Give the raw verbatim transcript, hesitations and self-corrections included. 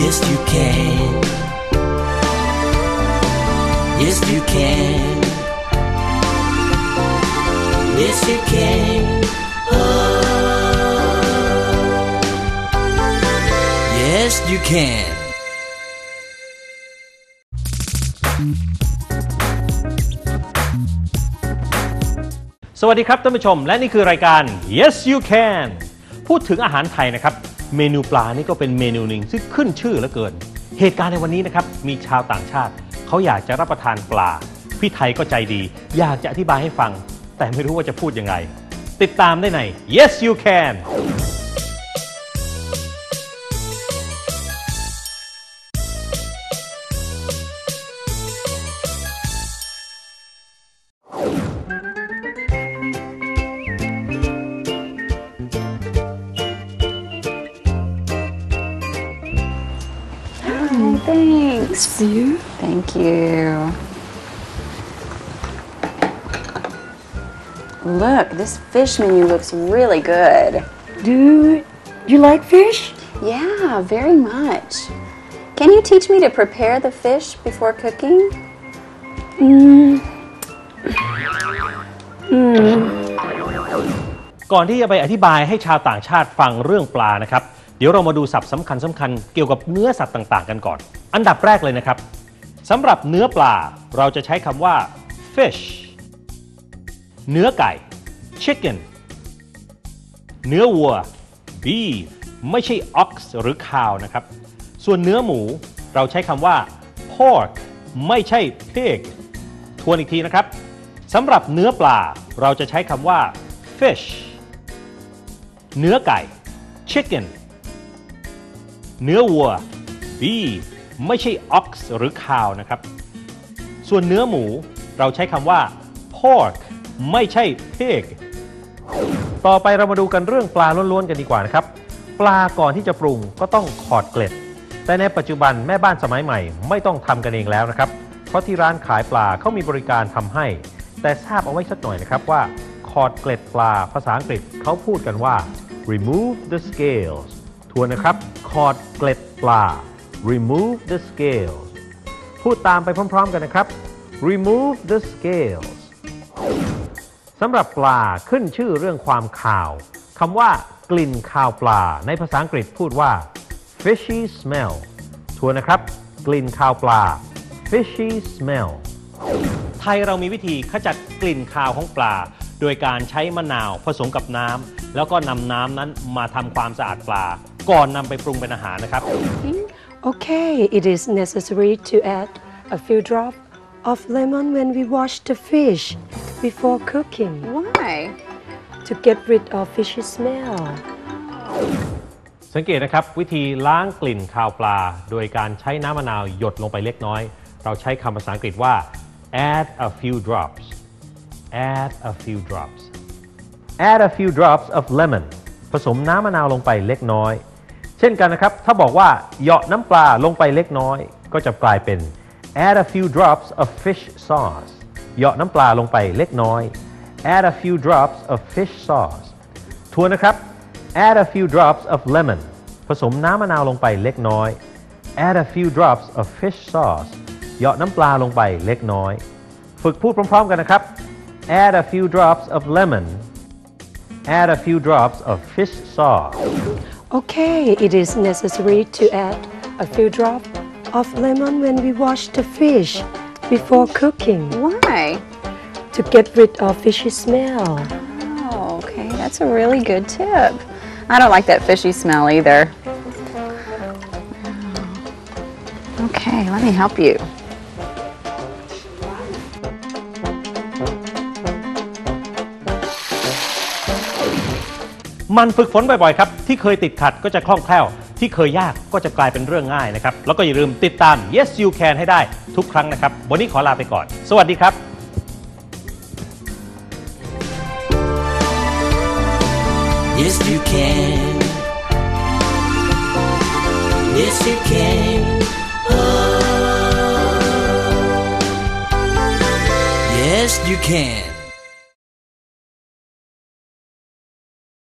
Yes you can Yes you can Yes you can oh Yes you can สวัสดีครับท่านผู้ชมและนี่คือรายการ Yes You Can พูดถึงอาหารไทยนะครับเมนูปลานี่ก็เป็นเมนูหนึ่งซึ่งขึ้นชื่อเหลือเกินเหตุการณ์ในวันนี้นะครับมีชาวต่างชาติเขาอยากจะรับประทานปลาพี่ไทยก็ใจดีอยากจะอธิบายให้ฟังแต่ไม่รู้ว่าจะพูดยังไงติดตามได้ใน Yes You Can Thanks. You? Thank you. Look, this fish menu looks really good. Do you like fish? Yeah, very much. Can you teach me to prepare the fish before cooking? Mm. Mm. ก่อนที่จะไปอธิบายให้ชาวต่างชาติฟังเรื่องปลานะครับเดี๋ยวเรามาดูศัพท์สำคัญสำคัญเกี่ยวกับเนื้อสัตว์ต่างๆกันก่อนอันดับแรกเลยนะครับสำหรับเนื้อปลาเราจะใช้คำว่า fish เนื้อไก่ chicken เนื้อวัว beef ไม่ใช่ ox หรือ cow นะครับส่วนเนื้อหมูเราใช้คำว่า pork ไม่ใช่ pig ทวนอีกทีนะครับสำหรับเนื้อปลาเราจะใช้คำว่า fish เนื้อไก่ chickenเนื้อวัว beef ไม่ใช่ ox หรือ cow นะครับส่วนเนื้อหมูเราใช้คำว่า pork ไม่ใช่ pig ต่อไปเรามาดูกันเรื่องปลาล้วนๆกันดีกว่านะครับปลาก่อนที่จะปรุงก็ต้องขอดเกล็ดแต่ในปัจจุบันแม่บ้านสมัยใหม่ไม่ต้องทำกันเองแล้วนะครับเพราะที่ร้านขายปลาเขามีบริการทำให้แต่ทราบเอาไว้สักหน่อยนะครับว่าขอดเกล็ดปลาภาษาอังกฤษเขาพูดกันว่า remove the scalesทวนนะครับขอดเกล็ดปลา remove the scales พูดตามไปพร้อมๆกันนะครับ remove the scales สำหรับปลาขึ้นชื่อเรื่องความคาวคำว่ากลิ่นคาวปลาในภาษาอังกฤษพูดว่า fishy smell ทวนนะครับกลิ่นคาวปลา fishy smell ไทยเรามีวิธีขจัดกลิ่นคาวของปลาโดยการใช้มะนาวผสมกับน้ำแล้วก็นำน้ำนั้นมาทำความสะอาดปลาก่อนนำไปปรุงเป็นอาหารนะครับ Okay, it is necessary to add a few drops of lemon when we wash the fish before cooking. Why? To get rid of fishy smell. สังเกตนะครับวิธีล้างกลิ่นคาวปลาโดยการใช้น้ำมะนาวหยดลงไปเล็กน้อยเราใช้คำภาษาอังกฤษว่า add a few drops add a few drops add a few drops of lemon ผสมน้ำมะนาวลงไปเล็กน้อยเช่นกันนะครับถ้าบอกว่าเหยาะน้ำปลาลงไปเล็กน้อยก็จะกลายเป็น add a few drops of fish sauce เหยาะน้ำปลาลงไปเล็กน้อย add a few drops of fish sauce ทวนนะครับ add a few drops of lemon ผสมน้ำมะนาวลงไปเล็กน้อย add a few drops of fish sauce เหยาะน้ำปลาลงไปเล็กน้อยฝึกพูดพร้อมๆกันนะครับ add a few drops of lemon add a few drops of fish sauce Okay, it is necessary to add a few drops of lemon when we wash the fish before cooking. Why? To get rid of fishy smell. Oh, okay, that's a really good tip. I don't like that fishy smell either. Okay, let me help you. มันฝึกฝนบ่อยๆครับที่เคยติดขัดก็จะคล่องแคล่วที่เคยยากก็จะกลายเป็นเรื่องง่ายนะครับแล้วก็อย่าลืมติดตาม Yes You Can ให้ได้ทุกครั้งนะครับวันนี้ขอลาไปก่อนสวัสดีครับ Yes you can Yes you can oh Yes you can